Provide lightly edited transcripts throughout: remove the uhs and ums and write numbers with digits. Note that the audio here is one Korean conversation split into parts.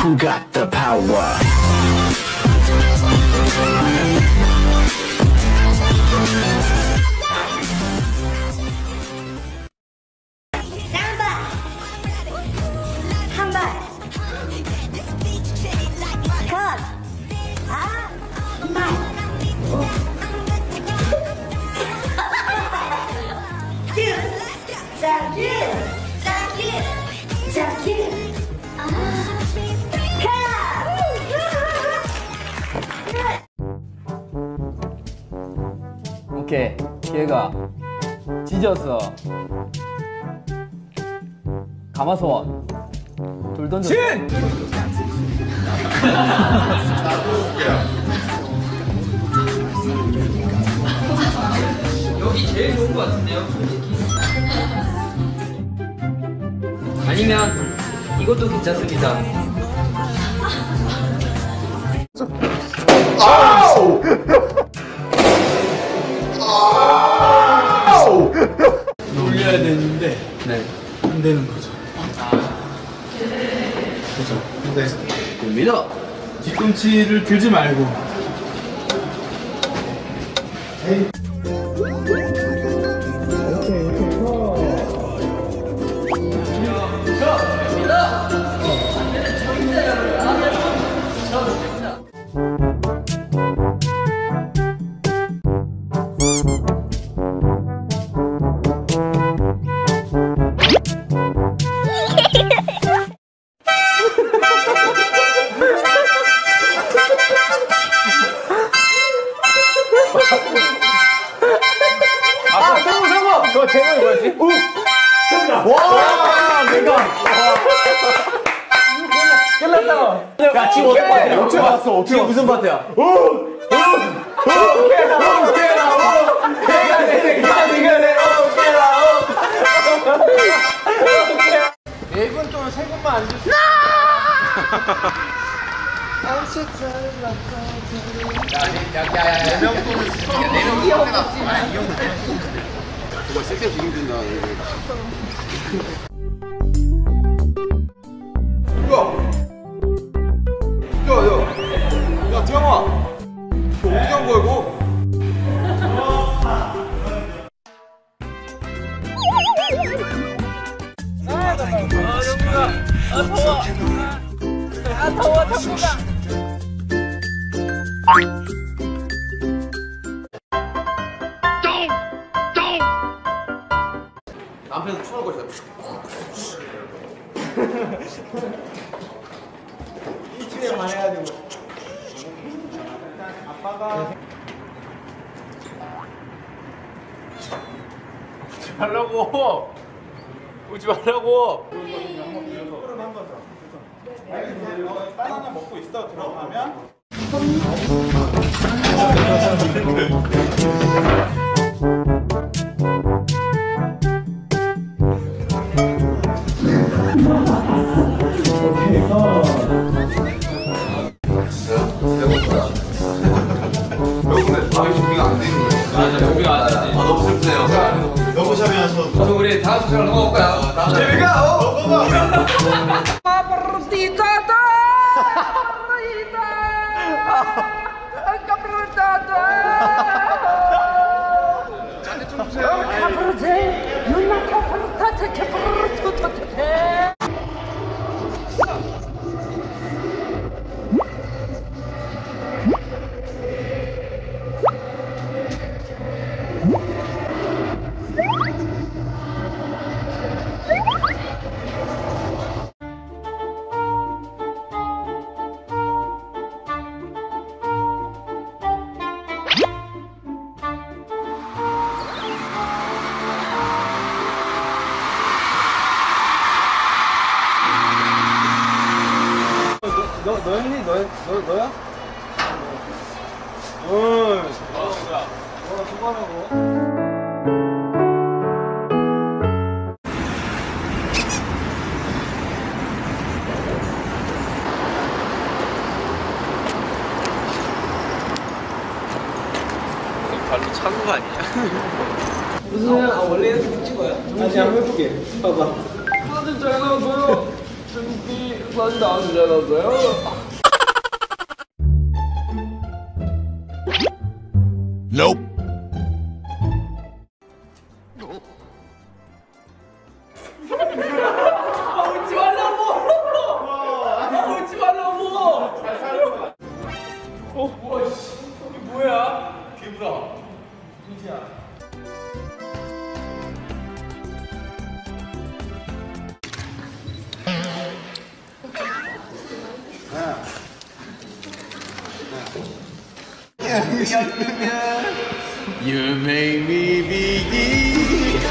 who got the power. 오케이, 걔가 찢어서 가마솥 돌 던져. 진! 여기 제일 좋은 것 같은데요, 솔직히. 아니면 이것도 괜찮습니다. 돌려야 되는데 네. 안 되는 거죠. 그죠? 근데 됩니다. 뒤꿈치를 들지 말고. 너 제목이 뭐였지? 정답! 와, 내가. 끝났다. 야, 지금 어떻게 파트야? 어떻게 봤어? 어떻게 지금 무슨 파트야? 이분 좀 세 분만 앉으세요. 정말 쓸데없이 힘든다. 야, 태영아, 이거 어떻게 한 거야 이거? 남편은 추울 것이다. 이틀에만 해가지고. 아빠가 오지 말라고. 오지 말라고. 흐름 한 거죠. 알겠어. 빵 하나 먹고 있어. 들어가면. 여러분들 밥이 준비가 안 돼 있는 거예요. 맞아, 준비가 안 되지. 너무 슬프네요. 러브샵이어서. 그럼 우리 다음 시간으로 넘어갈까요? 재미가 너였니? 너야? 수고하라고. 발로 차는 거 아니야? 무슨 소리야? 아, 원래 이렇게 찍어요? 아니, 한번 해보게. 봐봐. 다들 잘 나와서요. 준비, 만나잖아요. Nope. 웃지 말라고! 웃지 말라고! 우와, 씨. 이게 뭐야? 괴물아. 진짜. You make me begin.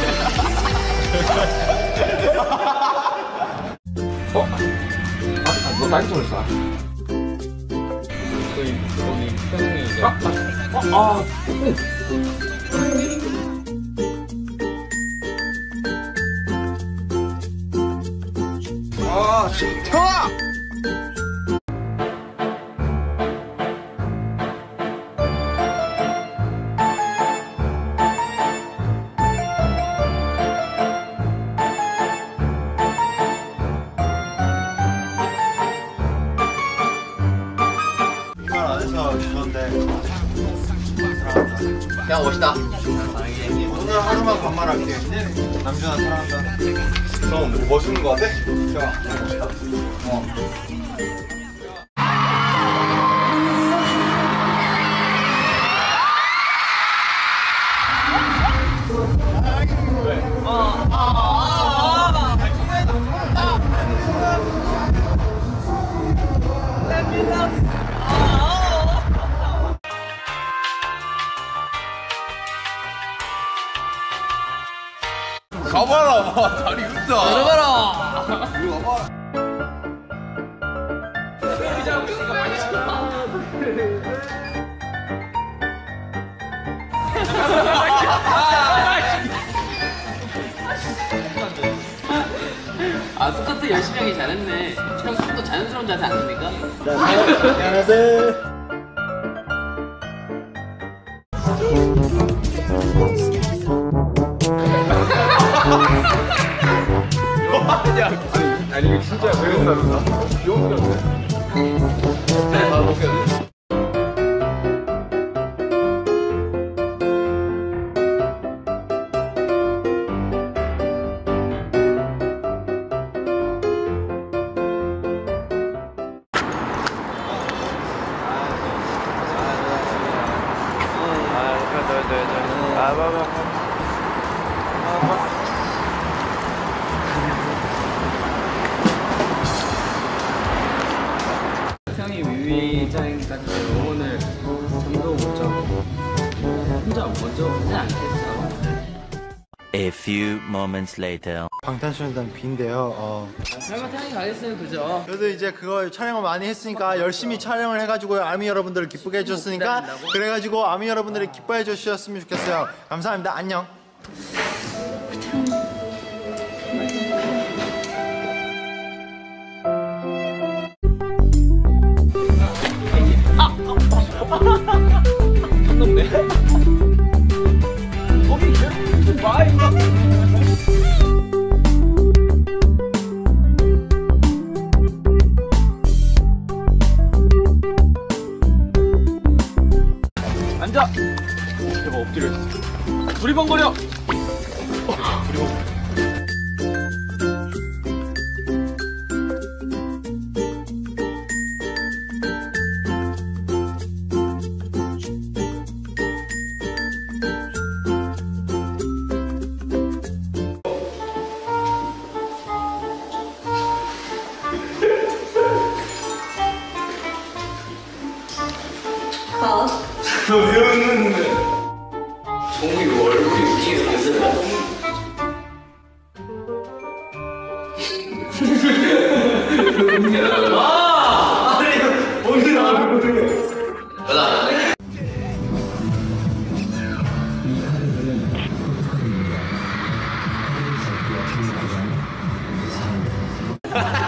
너 많이 좋았어. 거기 형이 이제 아, 좋다. 이말 안 해서 그런데 그냥 오시다. 오늘 하루만 반말할게. 남준아 사랑한다. 그럼 멋있는 거 같아? 자, 가봐라. 다리 웃다. 들어가라. 아, 스쿼트 열심히 하기 잘했네. 형 속도 자연스러운 자세 안 됩니까? 미안하세. 아니 이거 진짜 배운다는다. 용기였네. 아, 먹겠네. 형이 위장까지 오늘 잠도 못 자고 혼자 먼저 하지 않겠어. A few moments later. 방탄소년단 B인데요. 설마 태양이 가겠으면 그죠? 그래도 이제 그거 촬영을 많이 했으니까 열심히 촬영을 해가지고 아미 여러분들을 기쁘게 해줬으니까 그래가지고 아미 여러분들이 기뻐해 주셨으면 좋겠어요. 감사합니다. 안녕. 앉아! 내가 엎드려 있어. 두리번거려! 종이 얼굴이 웃기게 생겼어.